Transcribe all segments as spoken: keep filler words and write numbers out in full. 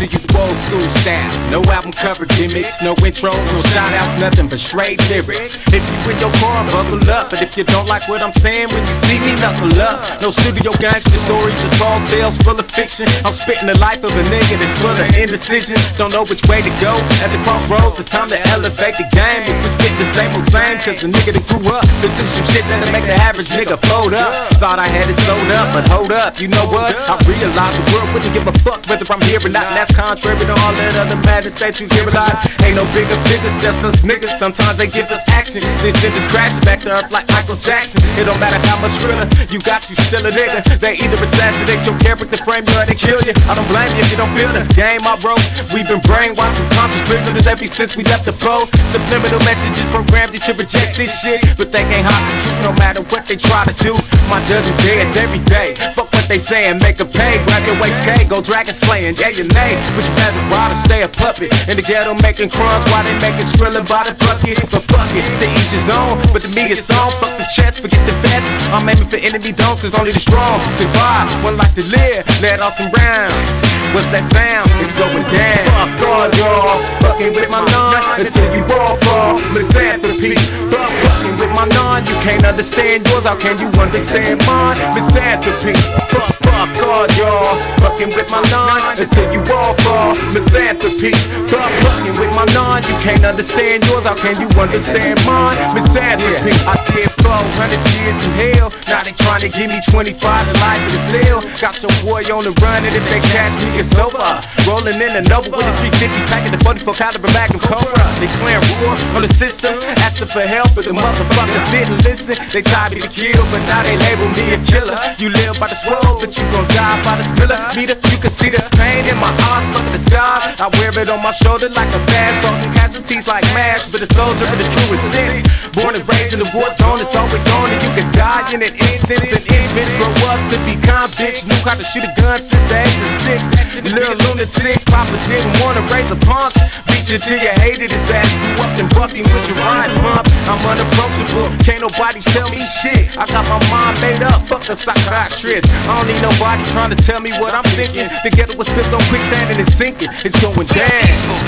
to you old school style. No album cover gimmicks, no intros, no shout outs, nothing but straight lyrics. If you in your car, buckle up. But if you don't like what I'm saying, when you see me, knuckle up. No studio gangster stories or tall tales full of fiction. I'm spitting the life of a nigga that's full of indecision. Don't know which way to go. At the crossroads, it's time to elevate the game. If we spit the same old same, cause the nigga that grew up to do some shit that'll make the average nigga fold up. Thought I had it sold up, but hold up, you know what? I realized the world wouldn't give a fuck whether I'm here or not. And that's contrary to all that other madness that you hear a lot. Ain't no bigger figures, just us niggas. Sometimes they give us action, then send us crashing back to earth like Michael Jackson. It don't matter how much thriller you got, you still a nigga. They either assassinate your character, frame you, or they kill you. I don't blame you if you don't feel the game I wrote. We've been brainwashed, subconscious prisoners ever since we left the pole. Subliminal messages programmed you to reject this shit, but they can't hide the truth no matter what they try to do. My judgment day is every day. Fuck what they saying, make a pay. Grab your H K, go dragon slaying, yeah your name. Would you rather ride or stay a puppet? In the ghetto making crumbs while they making skrilla by the bucket. But fuck it, to each his own. But to me it's on, fuck the chest, forget the vest. I'm aiming for enemy don'ts, cause only the strong survive. One like to live, let off some rounds. What's that sound? It's going down. Fuck all y'all, fucking with my nine until you all fall. Misanthropy, fuck fucking with my nine. You can't understand yours, how can you understand mine? Misanthropy, fuck, fuck all y'all, fucking with my nine until you all fall. Misanthropy, fuck fucking with my nine. You can't understand yours, how can you understand mine? Misanthropy, I did four hundred years in hell. Now they trying to give me twenty-five to life in the cell. Got your boy on the run, and if they catch me, it's over. Rolling in a Nova with a three fifty pack and the forty-four caliber Magnum Cobra. They declaring war on the system, asking for help, but the motherfuckers didn't listen. They tried me to kill, but now they label me a killer. You live by the swirl, but you gon' die by the spiller. Meter, you can see the pain in my eyes, fucking the sky. I wear it on my shoulder like a badge, causing casualties like MASH, but a soldier in the truest sense. Born and raised in the war zone, it's always on, and you can die in an instant. And infants grow up to be convicts, knew how to shoot a gun since the age of six. Little lunatic, Papa didn't wanna raise a punk. Beat you till you hated his ass. Grew up in Bucking with your ride pump. I'm unapproachable, can't nobody tell me shit. I got my mind made up, fuck a psychiatrist. I don't need nobody trying to tell me what I'm thinking. The ghetto was built on quicksand and it's sinking. It's going down.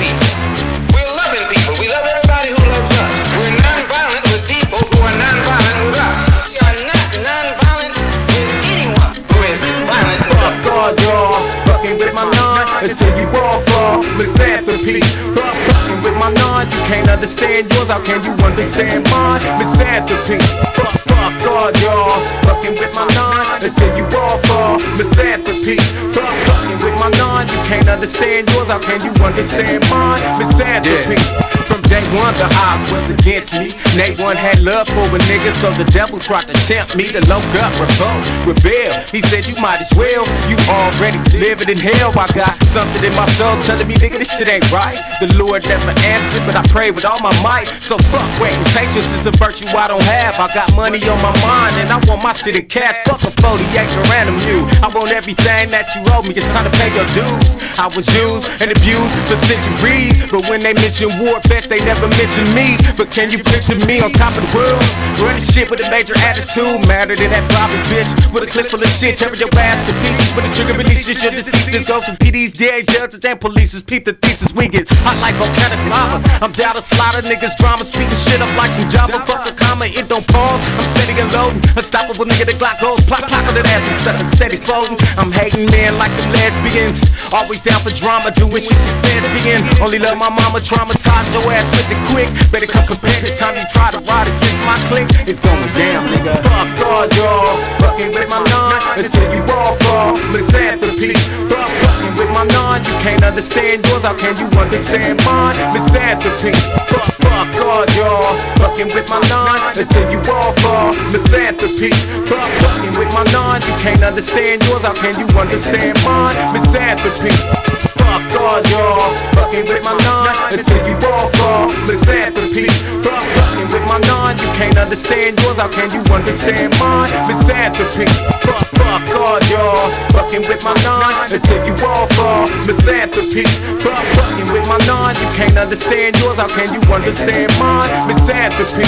We're loving people, we love everybody who loves us. We're non-violent with people who are non-violent with us. We are not non-violent with anyone who is violent with us. Fuck all y'all, fucking with my nine until you all fall. Misanthropy, fuck fucking with my nine. You can't understand yours, how can you understand mine? Misanthropy, fuck, fuck all y'all, fucking with my nine until you all fall. Misanthropy, fuck fucking with my nine. You can't understand yours, how can you understand mine? Misanthropy. From day one, the odds was against me. Day one had love for a nigga, so the devil tried to tempt me to loke up, revolt, rebel. He said you might as well, you already living in hell. I got something in my soul telling me, nigga, this shit ain't right. The Lord never answered, but I pray with all my might. So fuck waiting, patience is a virtue I don't have. I got money on my mind and I want my shit in cash. Fuck a forty acre random mule. I want everything that you owe me, it's time to pay your dues. I was used and abused for centuries, but when they mention war fest, they never mention me. But can you picture me on top of the world, running shit with a major attitude, madder than that Bobby bitch with a clip full of shit, tearing your ass to pieces with a trigger release. Shit, your deceit. This goes from P Ds, D A, judges, and police. Peep the thesis, we get hot like volcanic lava. I'm down to slaughter niggas, drama, speaking shit up like some Java. Fuck the comma, it don't pause. I'm steady and loading, unstoppable nigga. The Glock goes plot, plot on that ass. I'm steady, steady folding. I'm hating men like them lesbians, always down for drama, doing shit just lesbian. Only love my mama, traumatize your ass with it quick. Better come compare this time you try to ride against my clique. It's going down, nigga. Fuck all y'all, fucking with my nine until you all fall. Misanthropy, fuck fucking with my nine. You can't understand yours, how can you understand mine? Misanthropy, fuck, fuck all y'all, fucking with my nine until you all fall. Misanthropy, fuck fucking with my nine. You can't understand yours, how can you understand mine? Misanthropy, fuck all y'all, fucking with my nine until you all fall. Misanthropy, fuck fucking with my nine. You can't understand yours, how can you understand mine? Misanthropy, fuck, fuck all y'all, fucking with my nine until you all fall. Misanthropy, fuck fucking with my nine. You can't understand yours, how can you understand mine? Misanthropy.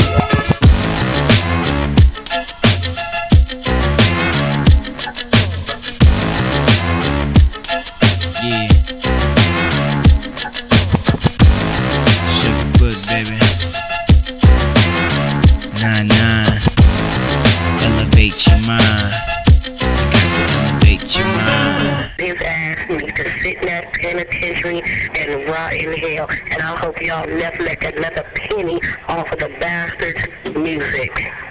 Yeah. that penitentiary and rot in hell. And I hope y'all never make another penny off of the bastard's music.